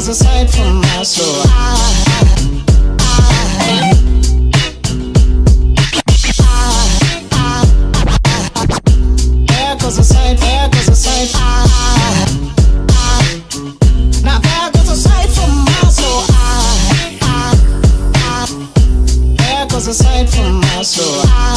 a sight for my soul. There goes a sight, there goes a sight. Now there goes a sight for my soul. There goes a sight for my soul.